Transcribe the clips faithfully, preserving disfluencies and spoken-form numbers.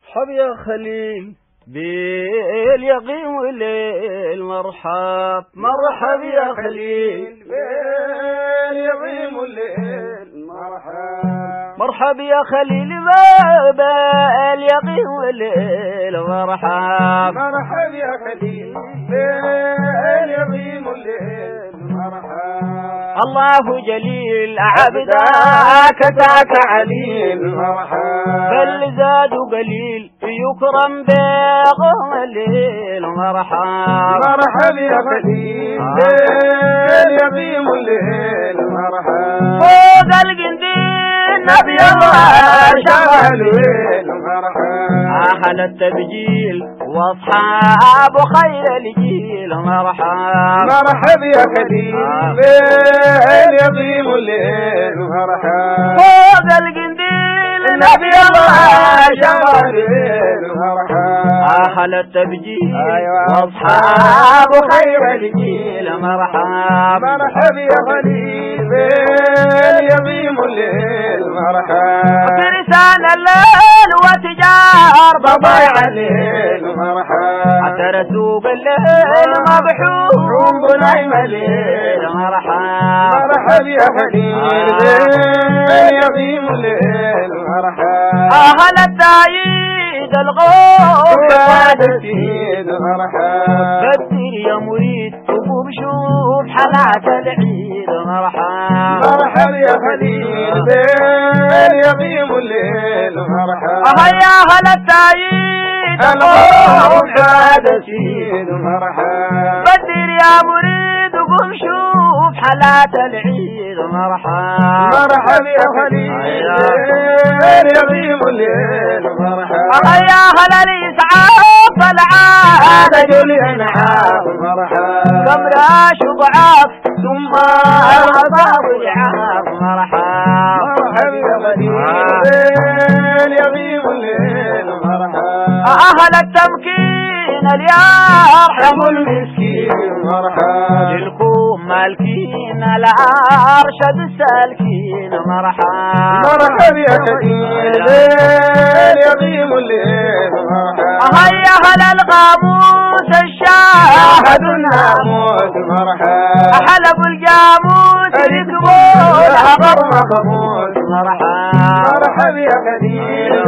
مرحب يا خليل باليقين والليل مرحب مرحب يا خليل باليقين والليل مرحب مرحب يا خليل باليقين والليل مرحب مرحب يا خليل باليقين والليل مرحب الله جليل عبدك تاك عليل مرحب بل زاد قليل يكرم بيغم الليل مرحب مرحب يا خليل باليقين والليل مرحب فوق القنديل نبي الله شغل مرحب أهل التبجيل واصحاب خير الجيل مرحب مرحب يا خليل باليقين والليل مرحب فوق القنديل نبي الله شغل مرحب أهل التبجيل أيوة. واصحاب خير الجيل مرحب مرحب يا خليل باليقين والليل مرحب فرسان الليل وتجار بضيع الليل مرحب حتى سوق الليل مبحوث بنايم الليل مرحب مرحب يا خليل باليقين والليل مرحب أهل التاييد الغوث وادتي مرحب بدر يا مريد وقوم شوف حلعة العيد مرحب مرحب يا خليل باليقين والليل مرحب أهيا أهل التاييد الغوث وادتي مرحب بدر يا مريد وقوم شوف حلعة العيد مرحب مرحب يا خليل باليقين والليل مرحب أهيا أهل الإسعاف العاد جل انعام مرحب كم راش ضعاف ثم الغضب العاف مرحب مرحب يا خليل باليقين والليل مرحب أهل التمكين اليرحم المسكين مرحب للكم مالكين الأرشد السالكين مرحب مرحب يا خليل باليقين والليل مرحب هيا أهل القاموس الشاهد أحد الناموس مرحب حلب الجاموس ركبوا العبر مخموس مرحب مرحب يا خليل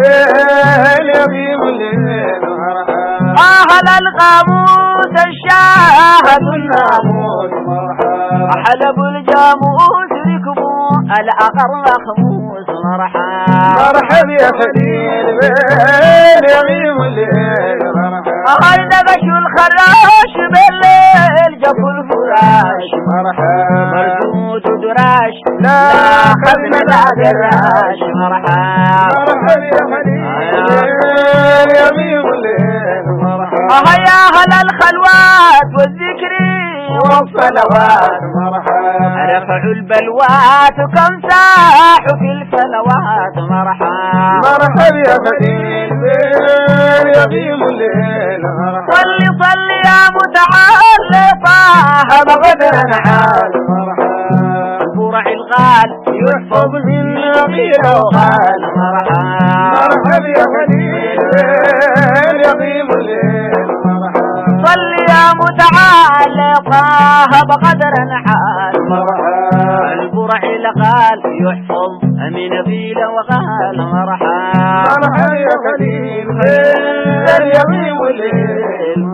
باليقين والليل مرحب أهل القاموس الشاهد الناموس مرحب حلب الجاموس ركبوا العقر مخموس مرحب مرحب يا خليل باليقين والليل مرحب هاي نبشوا الخراش بالليل جابوا الفراش مرحب مربوط ودراش لا خدنا لا دراش مرحب مرحب يا خليل باليقين والليل مرحب هيا أهل الخلوات والذكر والصلوات مرحب رفعوا البلوات وكم ساحوا في الفلوات مرحب مرحب يا خليل باليقين والليل مرحب صلي صلي يا متعال طه بغدر نعال مرحب برع الغال يحفظ من يقين وغال مرحب مرحب يا خليل باليقين والليل مرحب صلي يا متعال طه بقدر نحال مرحب البرع الغال يحفظ من بيل وغال مرحب مرحب يا خليل باليقين والليل